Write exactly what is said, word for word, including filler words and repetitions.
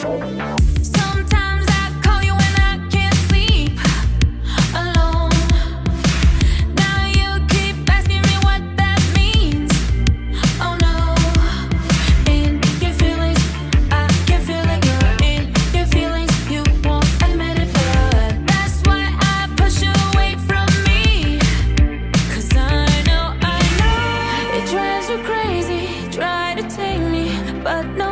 Sometimes I call you when I can't sleep alone. Now you keep asking me what that means. Oh no, in your feelings, I can feel it. You're in your feelings, you won't admit it, but that's why I push you away from me. Cause I know, I know it drives you crazy, try to take me, but no.